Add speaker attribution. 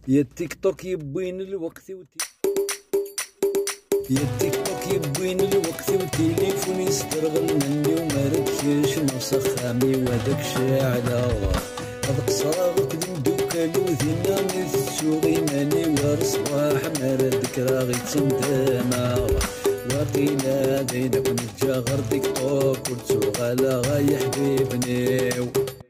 Speaker 1: يا تيك توك يبين الوقت يا تيك توك يبين الوقت والتليفون يسترغل مني وما ركش نوسخ خامي وهداك شاعلة هذاك صاغك دوكا لوذينا نسوغي ماني ورصواح مردك راغي تسندما وقيلا بينك نتجاغر تيك توك ورتسوغالا غاي حبيبني